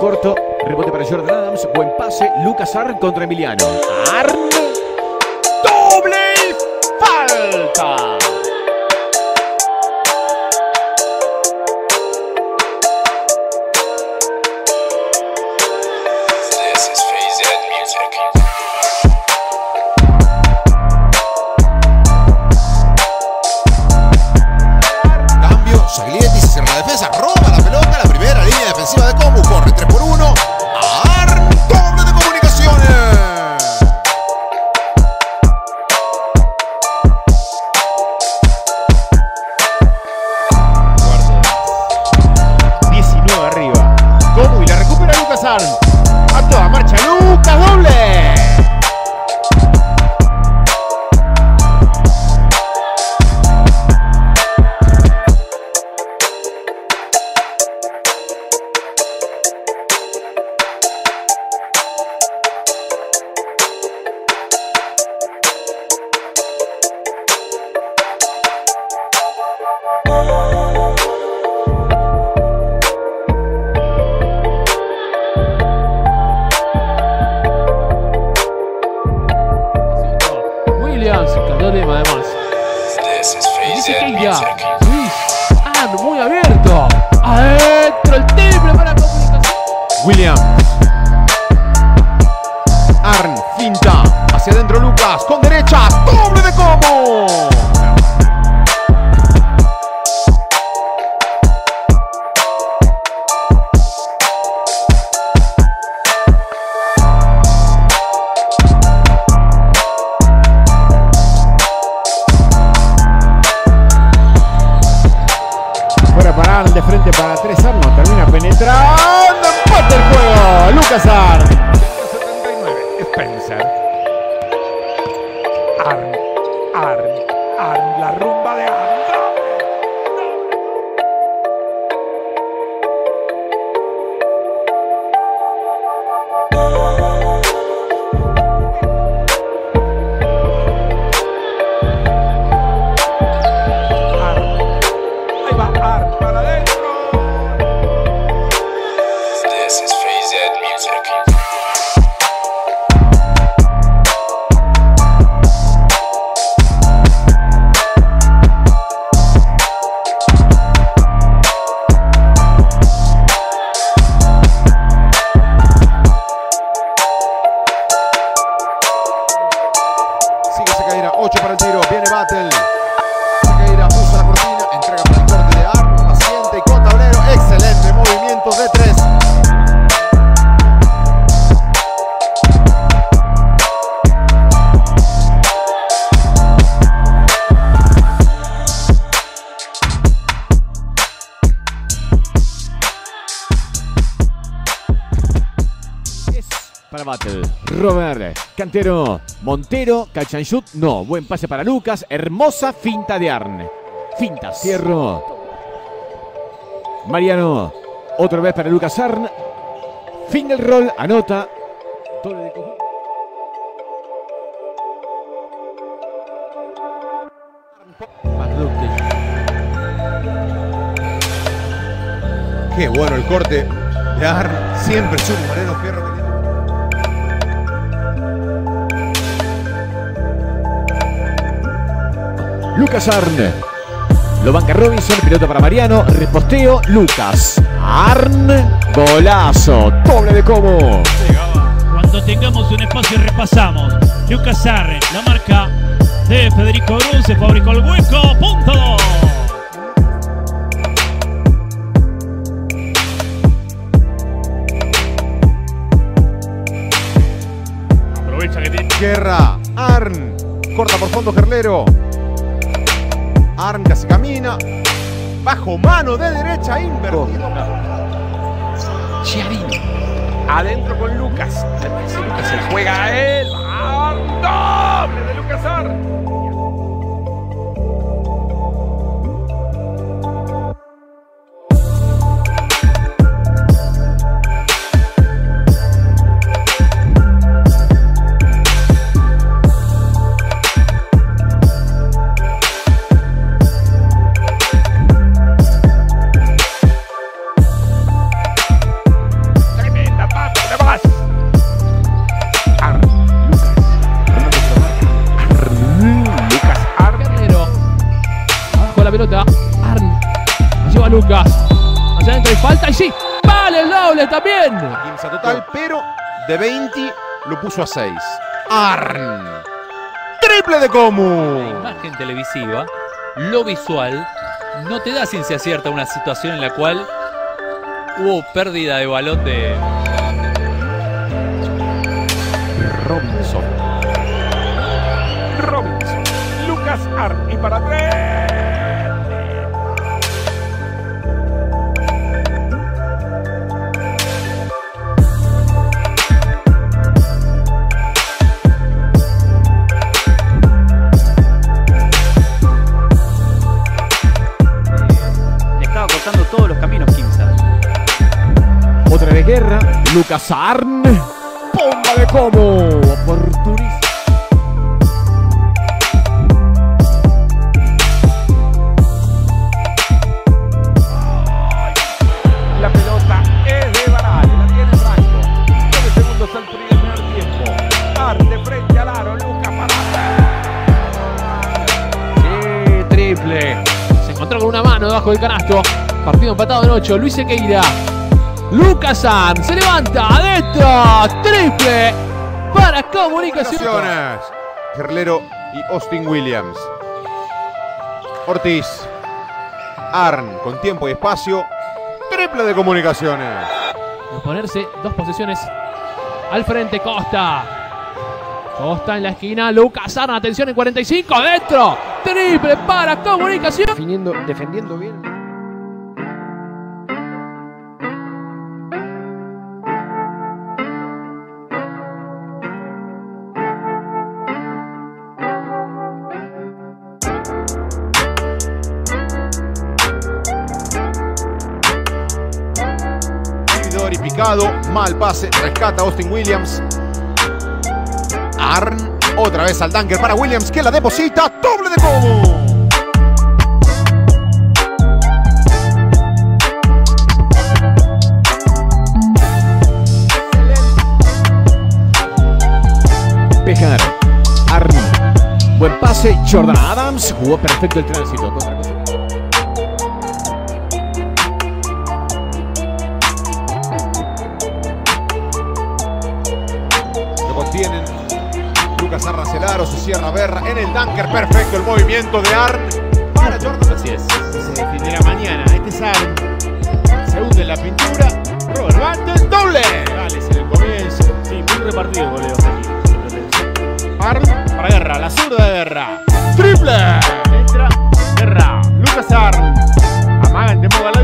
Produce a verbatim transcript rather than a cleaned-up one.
corto. Rebote para Jordan Adams. Buen pase. Lucas Arn contra Emiliano. Arn. Doble falta. Saglietti se cierra la defensa, roba la pelota, la primera línea defensiva de Comu, corre tres por uno, Arn, doble de Comunicaciones. diecinueve arriba. Comu y la recupera Lucas Arn. A toda marcha Lucas, doble. Problema además. Dice que ya Luis Arn muy abierto. Adentro el triple para Comunicaciones. Williams. Arn finta. Hacia adentro Lucas. Con derecha. Doble de Comu. Arn de frente para tres, Arn no termina penetrando, empate el juego, Lucas Arn. setenta y nueve, Spencer. Arn, Arn, Arn, la rumba de Arn. ocho para el tiro, viene Battle. Sequeira usa la cortina, entrega para el corte de Arn, paciente y con tablero. Excelente movimiento de tres. Para Battle, Robert, Cantero, Montero, catch and shoot, no, buen pase para Lucas, hermosa finta de Arn, finta, Cierro, Mariano, otra vez para Lucas Arn, fin del rol, anota, doble de conjunto. Qué bueno el corte de Arn, siempre su Moreno Fierro. Lucas Arn. Lo banca Robinson, pelota para Mariano, reposteo, Lucas. Arn, golazo, doble de Comu. Cuando tengamos un espacio repasamos. Lucas Arn, la marca de Federico Brun, se fabricó el hueco, punto dos. Aprovecha que tiene. Guerra, Arn, corta por fondo Gerlero. Arn casi camina. Bajo mano de derecha, invertido. Chiarini. Adentro con Lucas. Lucas se juega a él. Arn, doble de Lucas Arn. pelota. Arn. La lleva Lucas. Hacia adentro hay falta y sí. Vale el doble también. quince total, pero de veinte lo puso a seis. Arn. Triple de Comu. La imagen televisiva, lo visual, no te da ciencia cierta una situación en la cual hubo pérdida de balón de Robinson. Robinson. Lucas Arn. Y para tres. Todos los caminos Quimsa. Otra vez Guerra. Lucas Arn. Bomba de Comu. Oportunista. La pelota es de Barale. La tiene Franco. nueve segundos al primer tiempo. Arn de frente al aro. Lucas para. Sí, triple. Se encontró con una mano debajo del canasto. Partido empatado en ocho. Luis Sequeira. Lucas Arn se levanta adentro. Triple para Comunicaciones. Gerlero y Austin Williams. Ortiz. Arn con tiempo y espacio. Triple de Comunicaciones. De ponerse dos posiciones al frente. Costa. Costa en la esquina. Lucas Arn. Atención en cuarenta y cinco. Adentro. Triple para Comunicaciones. Defendiendo, defendiendo bien. Y picado, mal pase, rescata Austin Williams. Arn, otra vez al dunker para Williams que la deposita, doble de Comu. Pejar. Arn. Buen pase. Jordan Adams. Jugó perfecto el tránsito. Tienen Lucas Arn hacia el aro, se cierra Berra en el dunker, perfecto el movimiento de Arn para Jordan. Así es. Se definirá mañana. Este es Arn. Segundo en la pintura. Robert Banton. Doble. Gales en el comienzo. Sí, muy repartido el goleo aquí. Arn para Guerra. La zurda de Guerra. Triple. Entra Guerra. Lucas Arn. Amaga en Temporada.